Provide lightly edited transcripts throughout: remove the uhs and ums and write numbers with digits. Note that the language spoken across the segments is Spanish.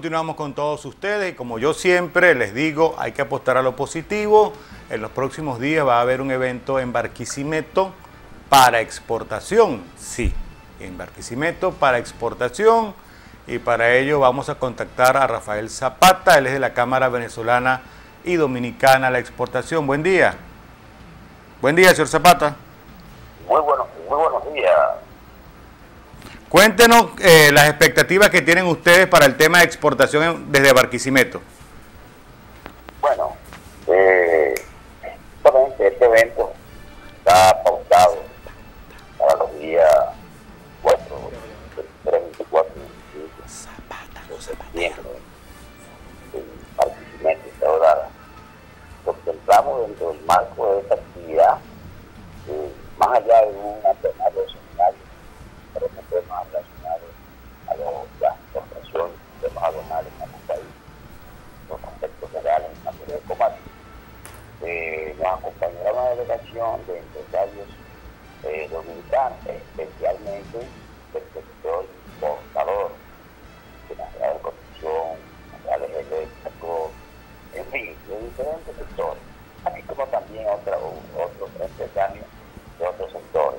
continuamos con todos ustedes y como yo siempre les digo, hay que apostar a lo positivo. En los próximos días va a haber un evento en Barquisimeto para exportación. Sí, en Barquisimeto para exportación, y para ello vamos a contactar a Rafael Zapata, él es de la Cámara Venezolana y Dominicana a la Exportación. Buen día. Buen día, señor Zapata. Muy buenos días. Cuéntenos las expectativas que tienen ustedes para el tema de exportación desde Barquisimeto. Bueno, justamente este evento está pautado para los días 4, 23, 24 de septiembre en Barquisimeto, Estado Lara. Contemplamos dentro del marco de esta actividad, más allá de un escenario seminario, pero no temas relacionados a la exportación de los aduanales en el país, los aspectos legales en materia de comercio. Nos acompañará una delegación de empresarios dominicanos, especialmente del sector importador, de materiales de construcción, materiales eléctricos, en fin, de diferentes sectores, así como también otros empresarios de otros sectores.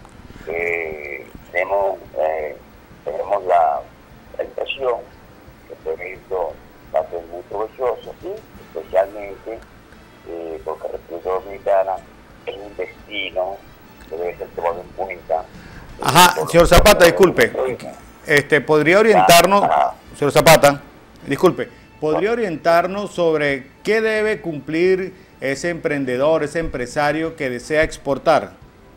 Tenemos la impresión que este evento va a ser muy provechoso y especialmente porque República Dominicana es un destino que debe ser tomado en cuenta. Ajá, señor Zapata, disculpe. ¿Podría orientarnos, señor Zapata, disculpe, podría orientarnos sobre qué debe cumplir ese emprendedor, ese empresario que desea exportar?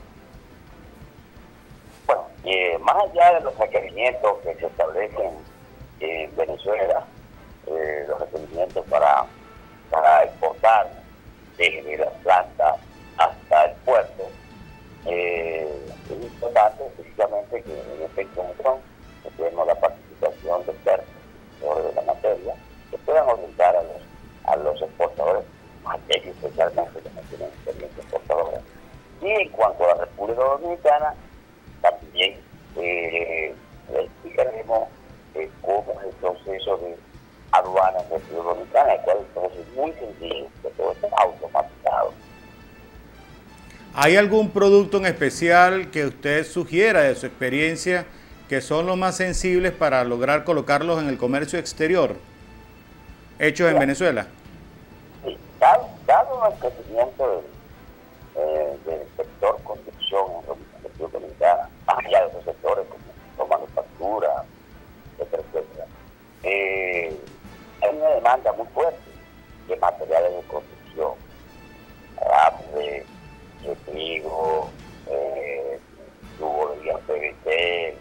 Bueno, más allá de los requerimientos que se establecen en Venezuela, los requerimientos para exportar desde la planta hasta el puerto, es importante precisamente que en este encuentro tenemos la participación de expertos sobre la materia que puedan orientar a los exportadores, aquellos especialmente que no tienen experiencia exportadora. Y en cuanto a la República Dominicana, también le explicaremos cómo es el proceso de aduanas de República Dominicana, el cual es muy sencillo, que todo está automatizado. ¿Hay algún producto en especial que usted sugiera de su experiencia que son los más sensibles para lograr colocarlos en el comercio exterior, hechos en Venezuela? Sí, dado el crecimiento del sector construcción en la República Dominicana, más allá de otros sectores como manufactura, etcétera, etcétera, hay una demanda muy fuerte de materiales de construcción, de trigo, tuberías PVC,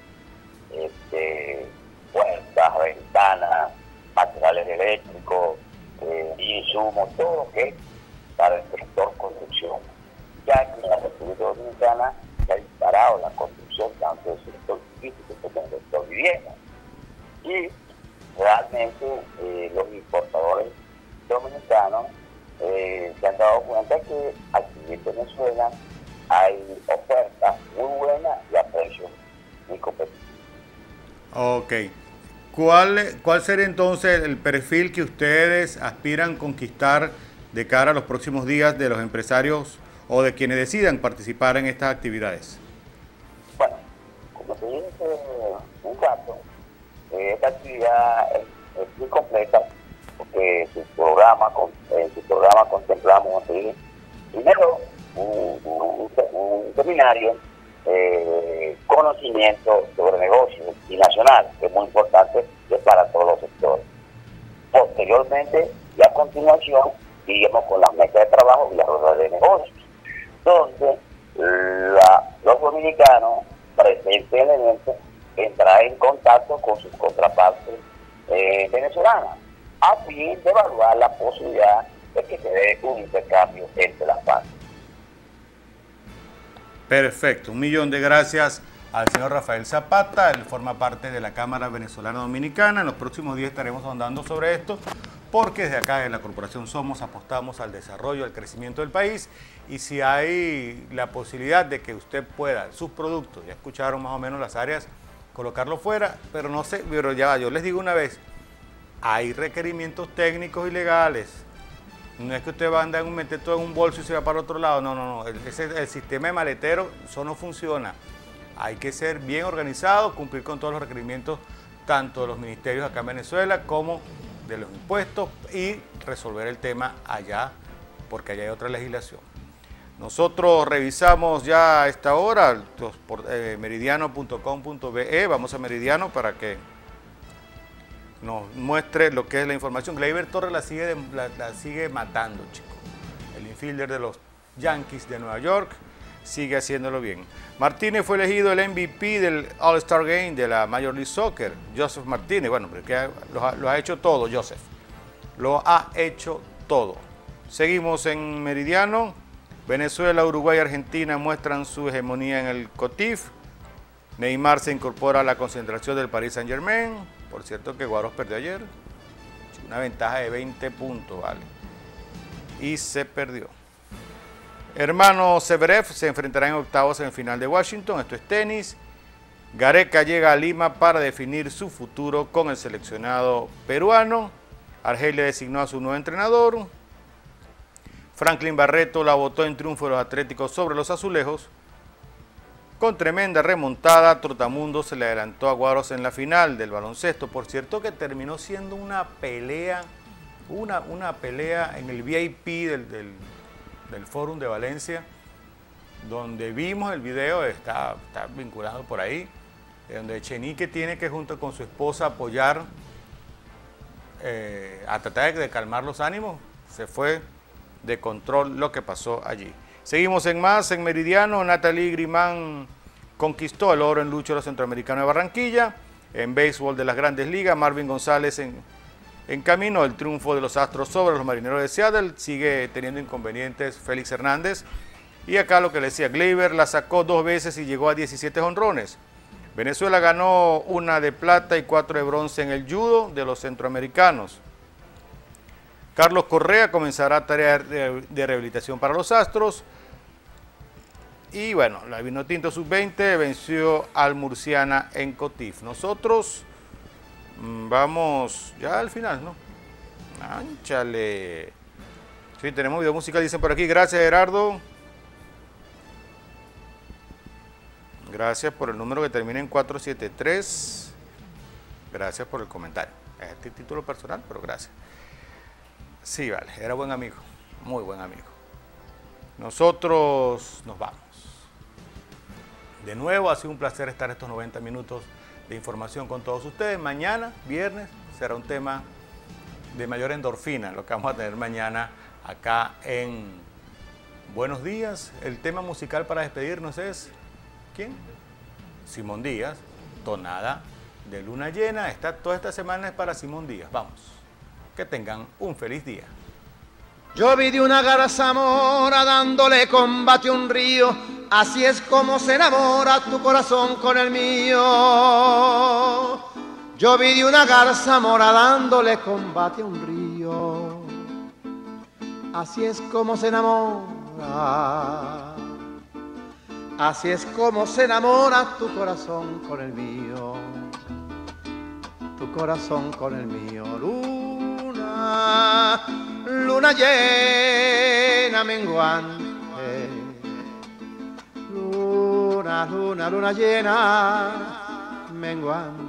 puertas, ventanas, materiales eléctricos, insumos, todo lo que es para el sector construcción, ya que en la República Dominicana se ha disparado la construcción tanto del sector físico como del sector vivienda. Y realmente los importadores dominicanos se han dado cuenta que aquí en Venezuela hay ofertas muy buenas y a precios muy competitivos. Ok. ¿Cuál sería entonces el perfil que ustedes aspiran conquistar de cara a los próximos días de los empresarios o de quienes decidan participar en estas actividades? Bueno, como te dije un rato, esta actividad es muy completa porque en su programa contemplamos primero un seminario, conocimiento sobre negocios y nacional, que es muy importante para todos los sectores. Posteriormente, y a continuación, seguimos con las mesas de trabajo y las ruedas de negocios, donde los dominicanos presentes en el evento entrarán en contacto con sus contrapartes venezolanas, a fin de evaluar la posibilidad de que se dé un intercambio entre las partes. Perfecto, 1.000.000 de gracias al señor Rafael Zapata, él forma parte de la Cámara Venezolana Dominicana. En los próximos días estaremos ahondando sobre esto, porque desde acá en la Corporación Somos apostamos al desarrollo, al crecimiento del país, y si hay la posibilidad de que usted pueda, sus productos, ya escucharon más o menos las áreas, colocarlo fuera, pero no sé, pero ya yo les digo una vez, hay requerimientos técnicos y legales. No es que usted va a andar meter todo en un bolso y se va para otro lado. No, no, no. El sistema de maletero, eso no funciona. Hay que ser bien organizado, cumplir con todos los requerimientos, tanto de los ministerios acá en Venezuela como de los impuestos, y resolver el tema allá, porque allá hay otra legislación. Nosotros revisamos ya a esta hora por meridiano.com.be. Vamos a Meridiano para que nos muestre lo que es la información. Gleyber Torres la sigue matando, chicos. El infielder de los Yankees de Nueva York sigue haciéndolo bien. Martínez fue elegido el MVP del All-Star Game de la Major League Soccer. Joseph Martínez, bueno, porque lo ha hecho todo, Joseph. Lo ha hecho todo. Seguimos en Meridiano. Venezuela, Uruguay y Argentina muestran su hegemonía en el COTIF. Neymar se incorpora a la concentración del Paris Saint-Germain. Por cierto que Guaros perdió ayer. Una ventaja de 20 puntos, ¿vale? Y se perdió. Hermano Severev se enfrentará en octavos en el final de Washington. Esto es tenis. Gareca llega a Lima para definir su futuro con el seleccionado peruano. Argelia designó a su nuevo entrenador. Franklin Barreto la votó en triunfo de los Atléticos sobre los Azulejos. Con tremenda remontada, Trotamundo se le adelantó a Guaros en la final del baloncesto. Por cierto que terminó siendo una pelea, una pelea en el VIP del Fórum de Valencia, donde vimos el video, está vinculado por ahí, donde Echenique tiene que junto con su esposa apoyar, a tratar de calmar los ánimos. Se fue de control lo que pasó allí. Seguimos en más, en Meridiano. Nathalie Grimán conquistó el oro en lucha de los centroamericanos de Barranquilla. En béisbol de las Grandes Ligas, Marvin González en camino el triunfo de los Astros sobre los Marineros de Seattle. Sigue teniendo inconvenientes Félix Hernández. Y acá lo que le decía, Gleyber la sacó 2 veces y llegó a 17 jonrones. Venezuela ganó 1 de plata y 4 de bronce en el judo de los centroamericanos. Carlos Correa comenzará tarea de rehabilitación para los Astros. Y bueno, la Vinotinto Sub-20 venció al Murciana en Cotif. Nosotros vamos ya al final, ¿no? ¡Ánchale! Sí, tenemos video musical, dicen por aquí. Gracias, Gerardo. Gracias por el número que termina en 473. Gracias por el comentario. Es el título personal, pero gracias. Sí, vale, era buen amigo, muy buen amigo. Nosotros nos vamos. De nuevo, ha sido un placer estar estos 90 minutos de información con todos ustedes. Mañana, viernes, será un tema de mayor endorfina, lo que vamos a tener mañana acá en Buenos Días. El tema musical para despedirnos es, ¿quién? Simón Díaz, Tonada de Luna Llena. Toda esta semana es para Simón Díaz. Vamos. Que tengan un feliz día. Yo vi de una garza mora dándole combate a un río, así es como se enamora tu corazón con el mío. Yo vi de una garza mora dándole combate a un río, así es como se enamora, así es como se enamora tu corazón con el mío, tu corazón con el mío. Luna llena menguante, luna llena menguante.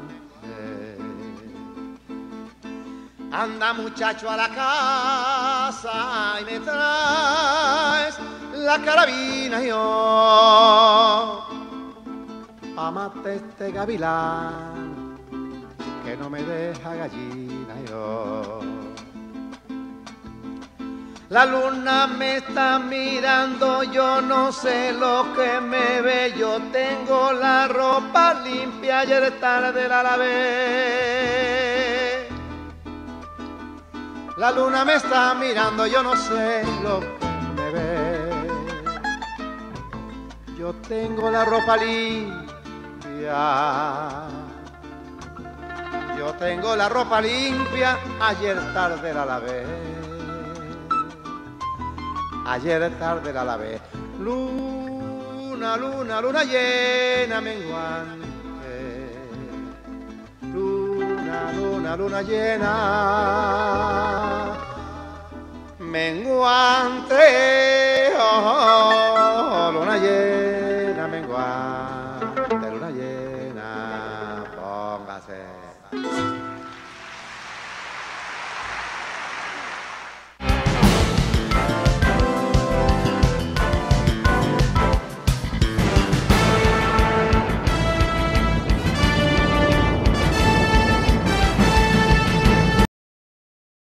Anda muchacho a la casa y me traes la carabina yo, amate este gavilán que no me deja gallina yo. La luna me está mirando, yo no sé lo que me ve, yo tengo la ropa limpia, ayer tarde la lavé. La luna me está mirando, yo no sé lo que me ve, yo tengo la ropa limpia, yo tengo la ropa limpia, ayer tarde la lavé. Ayer tarde la lavé. Luna llena menguante, luna luna llena, menguante, luna llena, menguante, luna llena, póngase.